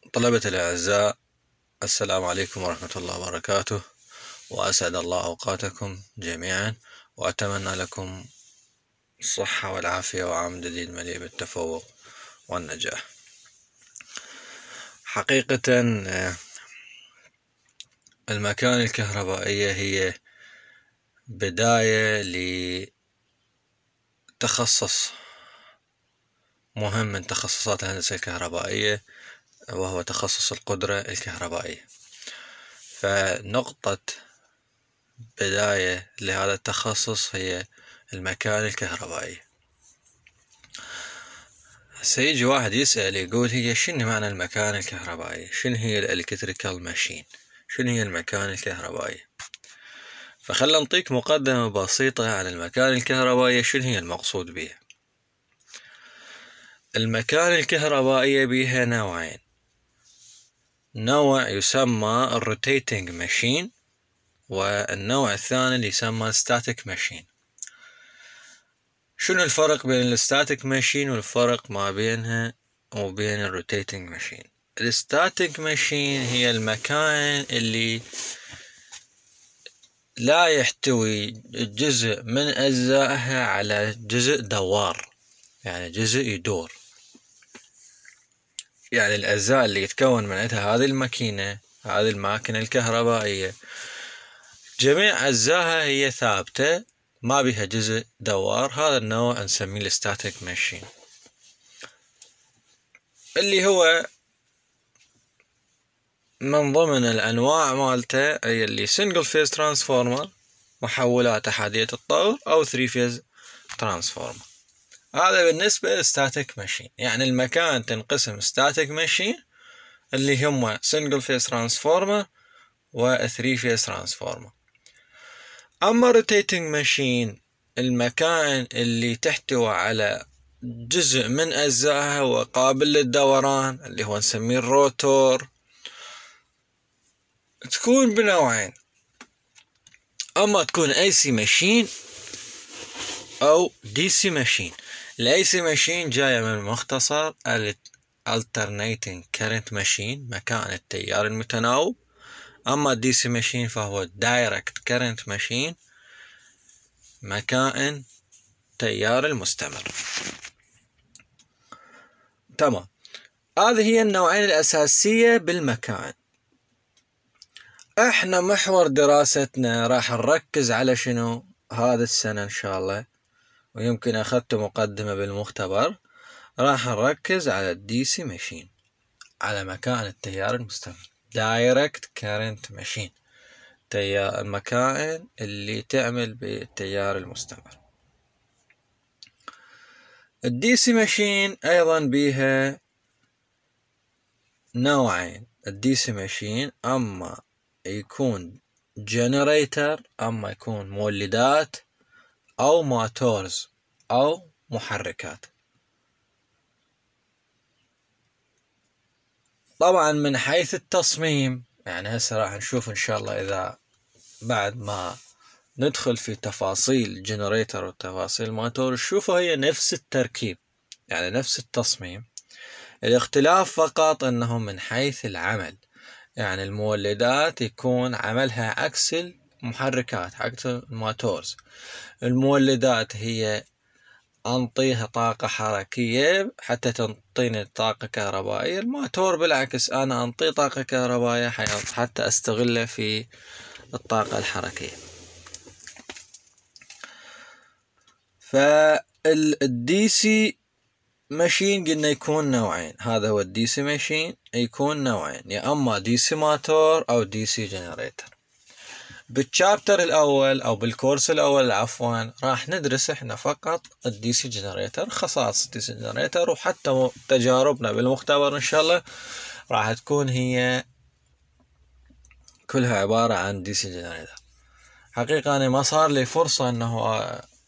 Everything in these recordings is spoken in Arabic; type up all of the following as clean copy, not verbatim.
طلبة الأعزاء، السلام عليكم ورحمة الله وبركاته، وأسعد الله أوقاتكم جميعا، وأتمنى لكم الصحة والعافية وعام جديد مليء بالتفوق والنجاح. حقيقة المكان الكهربائية هي بداية لتخصص مهم من تخصصات الهندسة الكهربائية، وهو تخصص القدرة الكهربائية. فنقطة بداية لهذا التخصص هي المكان الكهربائي. سيجي واحد يسأل يقول هي شنو معنى المكان الكهربائي؟ شنو هي الإلكتريكال ماشين؟ شنو هي المكان الكهربائي؟ فخلنا نعطيك مقدمة بسيطة عن المكان الكهربائي، شنو هي المقصود به. المكان الكهربائي بها نوعين، نوع يسمى الروتيتنج ماشين، والنوع الثاني اللي يسمى ستاتيك ماشين. شنو الفرق بين الستاتيك ماشين والفرق ما بينها وبين الروتيتنج ماشين؟ الستاتيك ماشين هي المكان اللي لا يحتوي جزء من أجزائها على جزء دوار، يعني جزء يدور. يعني الأجزاء اللي يتكون من عندها هذه الماكينة الكهربائية جميع أجزائها هي ثابتة، ما بها جزء دوار. هذا النوع نسميه الستاتيك ماشين، اللي هو من ضمن الأنواع مالته هي اللي سنجل فيز ترانسفورمر، محولات أحادية الطور، أو 3 فيز ترانسفورمر. هذا بالنسبة للستاتيك ماشين. يعني المكان تنقسم ستاتيك ماشين اللي هم سنجل فيز ترانسفورمر و 3 فيز ترانسفورمر. أما روتيتنج ماشين المكان اللي تحتوي على جزء من أجزائها وقابل للدوران، اللي هو نسميه الروتور. تكون بنوعين، اما تكون اي سي ماشين او دي سي ماشين. الاي سي ماشين جاية من مختصر alternating current machine، مكان التيار المتناوب. اما الدي سي ماشين فهو direct current machine، مكان التيار المستمر. تمام، هذه هي النوعين الاساسية بالمكان. احنا محور دراستنا راح نركز على شنو هذا السنة ان شاء الله، ويمكن اخذت مقدمة بالمختبر. راح نركز على الدي سي ماشين، على مكان التيار المستمر، دايركت كارنت ماشين، المكان اللي تعمل بالتيار المستمر. الدي سي ماشين ايضا بيها نوعين. الدي سي ماشين اما يكون جنريتر، اما يكون مولدات، او موتورز، او محركات. طبعا من حيث التصميم، يعني هسه راح نشوف ان شاء الله اذا بعد ما ندخل في تفاصيل الجنريتر وتفاصيل الموتور نشوفه هي نفس التركيب، يعني نفس التصميم. الاختلاف فقط انه من حيث العمل، يعني المولدات يكون عملها عكس المحركات، عكس الموتورز. المولدات هي أنطيها طاقة حركية حتى تنطيني طاقة كهربائية. الموتور بالعكس، أنا أنطيه طاقة كهربائية حتى أستغله في الطاقة الحركية. فالدي سي ماشين قلنا يكون نوعين، هذا هو الدي سي ماشين يكون نوعين، يا أما دي سي موتور أو دي سي جنريتر. بالشابتر الأول أو بالكورس الأول عفوا راح ندرس إحنا فقط الدي سي جنريتر، خصائص الدي سي جنريتر، وحتى تجاربنا بالمختبر إن شاء الله راح تكون هي كلها عبارة عن دي سي جنريتر. حقيقة أنا ما صار لي فرصة إنه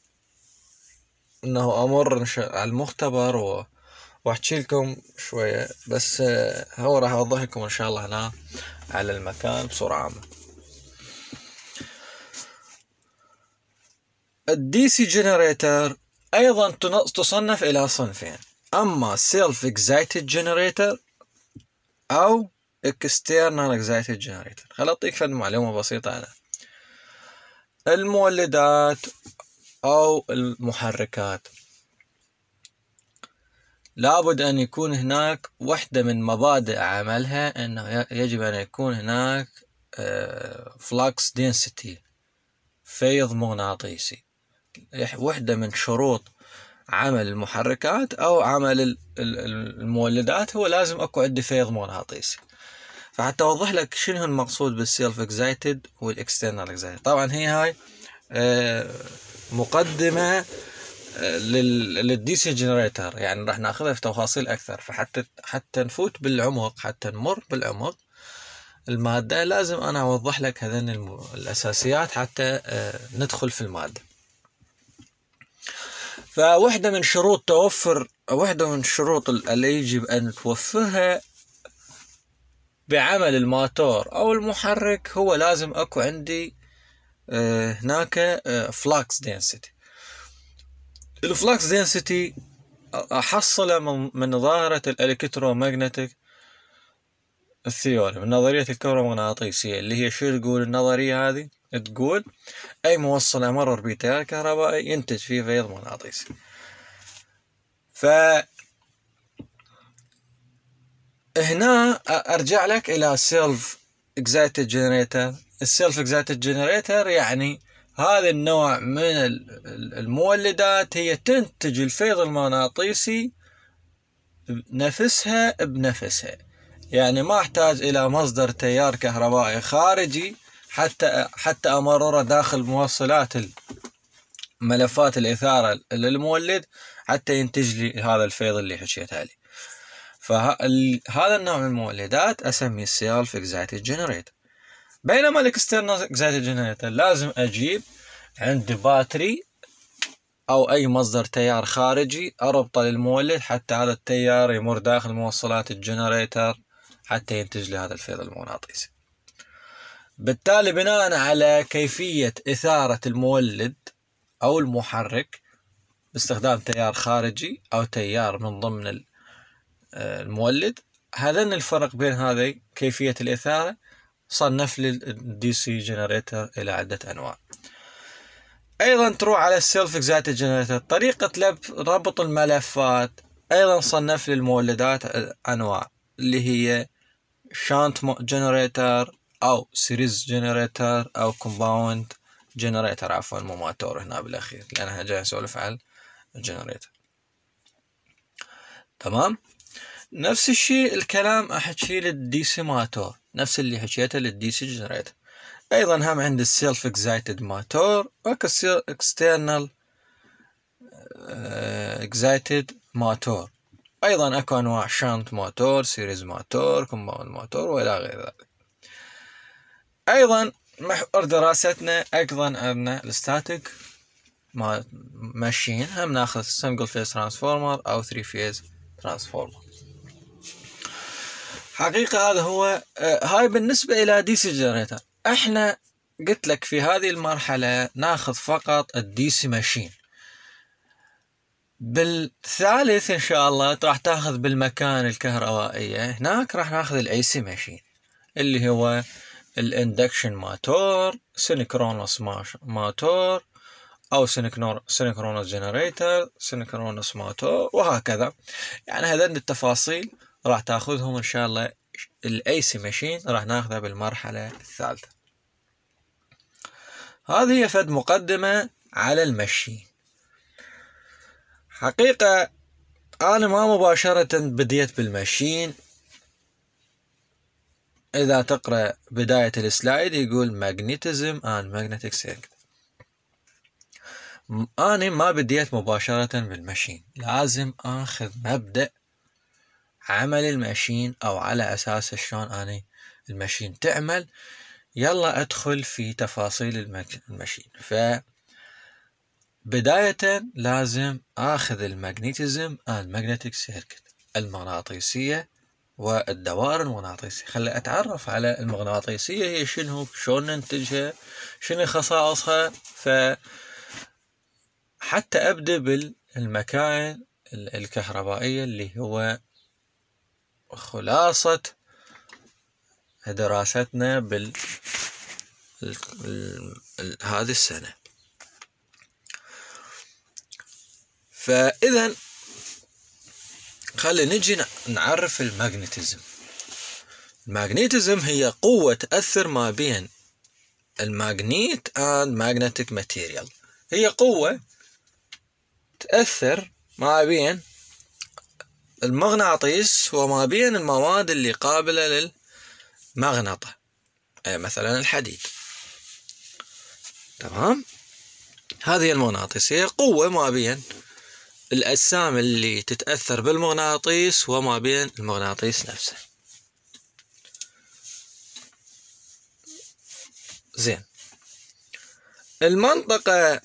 أمر على المختبر واحكي لكم شوية، بس هو راح أوضح لكم إن شاء الله هنا على المكان بصورة عامة. الدي سي جنريتر أيضا تصنف إلى صنفين، أما سيلف اكزايتد جنريتر أو external excited generator. خل أعطيك فد معلومة بسيطة عنها. المولدات أو المحركات لابد أن يكون هناك وحدة من مبادئ عملها أنه يجب أن يكون هناك flux density، فيض مغناطيسي. وحدة من شروط عمل المحركات أو عمل المولدات هو لازم أكو عندي فيض مغناطيسي. فحتى أوضح لك شنو المقصود بالسيلف اكزايتد والاكسترنال اكزايتد. طبعا هي هاي مقدمة للدي سي جنريتر، يعني راح ناخذها في تفاصيل أكثر. فحتى نفوت بالعمق، حتى نمر بالعمق المادة، لازم أنا أوضح لك هذين الأساسيات حتى ندخل في المادة. فواحدة من شروط اللي يجب أن توفرها بعمل الماتور أو المحرك هو لازم أكو عندي هناك flux density. الفلكس density أحصله من ظاهرة الإلكترومغناطيك الثيوري، من نظرية الكهرومغناطيسية، اللي هي شو تقول النظرية هذه؟ تقول أي موصل يمرر به تيار كهربائي ينتج فيه فيض مغناطيسي. هنا أرجع لك إلى self excited generator. السيلف excited generator يعني هذا النوع من المولدات هي تنتج الفيض المغناطيسي نفسها بنفسها، يعني ما احتاج إلى مصدر تيار كهربائي خارجي حتى أمرره داخل موصلات ملفات الإثارة للمولد حتى ينتج لي هذا الفيض اللي حكيت عليه. فهذا النوع من المولدات أسميه السيلف اكزايتد جنريتر. بينما الاكسترنال اكزايتد جنريتر لازم أجيب عندي باتري أو أي مصدر تيار خارجي أربطه للمولد حتى هذا التيار يمر داخل موصلات الجنريتر حتى ينتج لي هذا الفيض المغناطيسي. بالتالي بناء على كيفية إثارة المولد أو المحرك باستخدام تيار خارجي أو تيار من ضمن المولد، هذا الفرق بين هذه كيفية الإثارة صنف لي الدي سي جنريتر إلى عدة أنواع. أيضا تروح على السيلف اكزايتد جنريتر، طريقة ربط الملفات أيضا صنف لي المولدات أنواع، اللي هي شانت جنريتر أو سيريز جنريتر أو كومباوند جنريتر، عفوا مو ماتور هنا بالأخير لأنها جاي نسولف عن الجنريتر. تمام. نفس الشيء الكلام أحكي للدي سي ماتور، نفس اللي حكيته للدي سي جنريتر. أيضا هم عند السيلف اكزايتد ماتور اكسترنال اكزايتد ماتور. أيضا أكو أنواع شانت ماتور، سيريز ماتور، كومباوند ماتور وإلى غير ذلك. أيضا محور دراستنا أيضا عندنا الستاتيك ماشين، هم ناخذ سنجل فيز ترانسفورمر أو 3 فيز ترانسفورمر. حقيقة هذا هو هاي بالنسبة إلى دي سي جنريتر. احنا قلت لك في هذه المرحلة ناخذ فقط الدي سي ماشين. بالثالث إن شاء الله راح تاخذ بالمكان الكهربائية، هناك راح ناخذ الاي سي ماشين اللي هو الاندكشن ماتور، سينكرونس ماتور أو سينكرونس جنريتر، سينكرونس ماتور وهكذا. يعني هذين التفاصيل راح تاخذهم إن شاء الله. الاي سي ماشين راح ناخذها بالمرحلة الثالثة. هذه هي فد مقدمة على الماشين. حقيقة أنا ما مباشرة بديت بالماشين. إذا تقرأ بداية السلايد يقول magnetism and magnetic circuit. أنا ما بديت مباشرة بالماشين، لازم أخذ مبدأ عمل الماشين أو على أساس شلون أنا الماشين تعمل. يلا أدخل في تفاصيل الماشين. فبداية لازم أخذ المagnetism and magnetic circuit، المغناطيسية والدوائر المغناطيسية. خلي أتعرف على المغناطيسية هي شنو، شلون ننتجها، شنو خصائصها، حتى أبدأ بالمكائن الكهربائية اللي هو خلاصة دراستنا هذه السنة. فإذا خلي نجي نعرف الماغنيتيزم. الماغنيتيزم هي قوة تأثر ما بين الماغنيت and magnetic material. هي قوة تأثر ما بين المغناطيس وما بين المواد اللي قابلة للمغناطة، مثلا الحديد. تمام؟ هذه المغناطيسية قوة ما بين الأجسام اللي تتأثر بالمغناطيس وما بين المغناطيس نفسه. زين، المنطقة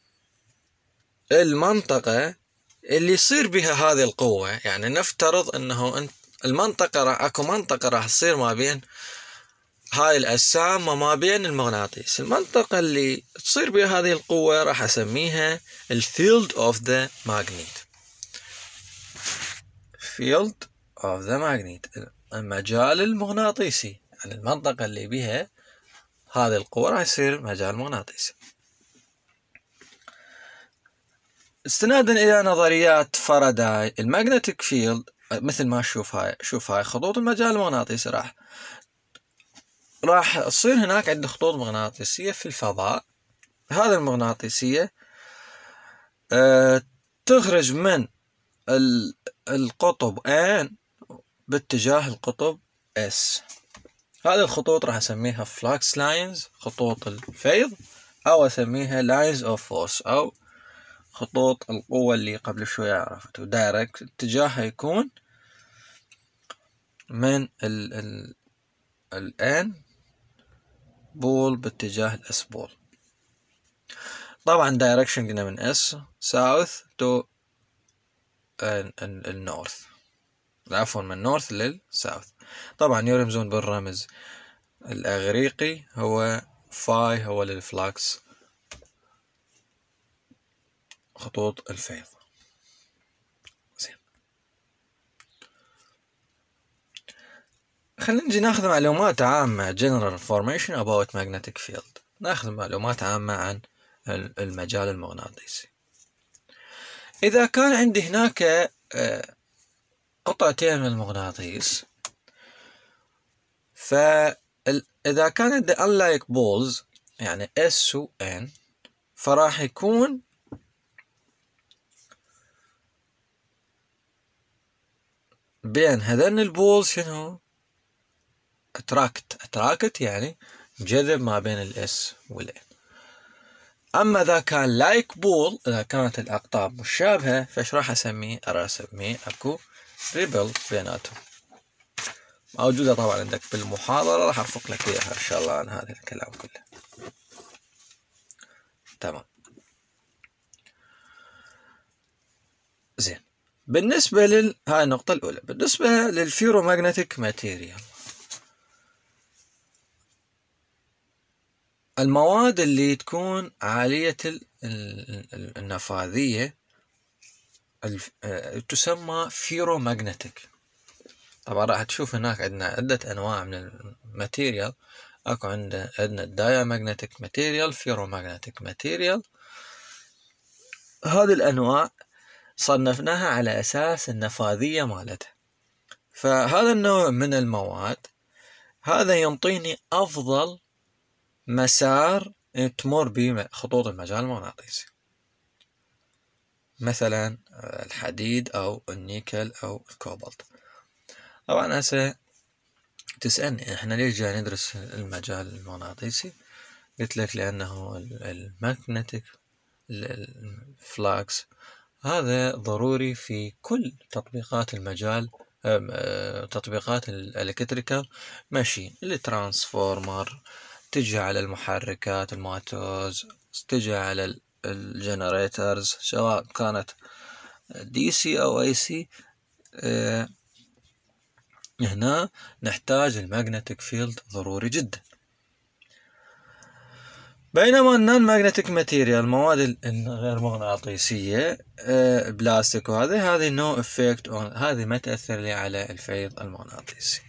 اللي يصير بها هذه القوة، يعني نفترض انه المنطقة اكو منطقة راح تصير ما بين هاي الأجسام وما بين المغناطيس. المنطقة اللي تصير بها هذه القوة راح اسميها الفيلد اوف ذا ماغنيت. فيلد اوف ذا ماغنيت، المجال المغناطيسي. يعني المنطقة اللي بها هذه القوة راح يصير مجال مغناطيسي. استنادا إلى نظريات فاراداي، الماغنتيك فيلد مثل ما شوف هاي خطوط المجال المغناطيسي راح تصير هناك عندنا خطوط مغناطيسية في الفضاء. هذه المغناطيسية تخرج من القطب N باتجاه القطب S. هذه الخطوط راح اسميها فلاكس لاينز، خطوط الفيض، او اسميها لاينز اوف فورس، او خطوط القوة اللي قبل شوية عرفته. دايركت اتجاهها يكون من ال N بول باتجاه الاس بول. طبعا دايركشن قلنا من S south to النورث، عفوا من نورث للساوث. طبعا يرمزون بالرمز الأغريقي، هو فاي هو للفلاكس، خطوط الفيض. زين، خلينا نجي ناخذ معلومات عامة general information about magnetic field. ناخذ معلومات عامة عن المجال المغناطيسي. إذا كان عندي هناك قطعتين من المغناطيس، فإذا كان عندي unlike poles يعني S و N، فراح يكون بين هذين البولز شنو؟ attract يعني جذب ما بين الاس والان. اما اذا كان لايك بول، اذا كانت الاقطاب مشابهة، فايش راح اسميه؟ اسميه اكو ريبل بيناتهم. موجودة طبعا عندك بالمحاضرة، راح ارفق لك اياها ان شاء الله عن هذا الكلام كله. تمام. زين، بالنسبة هاي النقطة الأولى. بالنسبة للفيرومagnetic ماتيريال، المواد اللي تكون عالية النفاذية تسمى فيرومagnetic. طبعا راح تشوف هناك عندنا عدة أنواع من الماتيريال. أكو عندنا diamagnetic ماتيريال، فيرومagnetic ماتيريال. هذه الأنواع صنفناها على أساس النفاذية مالتها. فهذا النوع من المواد هذا ينطيني أفضل مسار تمر به خطوط المجال المغناطيسي، مثلا الحديد أو النيكل أو الكوبالت. طبعا هسه تسألني احنا ليش جاي ندرس المجال المغناطيسي؟ قلت لك لأنه الماغنتيك الفلاكس هذا ضروري في كل تطبيقات المجال، تطبيقات الالكتريكال ماشين، الترانسفورمر، تجي على المحركات الموتورز، تجي على الجنريترز سواء كانت دي سي او اي سي. هنا نحتاج الماغنتيك فيلد ضروري جدا. بينما النون ماغنتيك ماتيريال، المواد الغير مغناطيسية، بلاستيك وهذه نو افكت، هذه ما تأثر لي على الفيض المغناطيسي.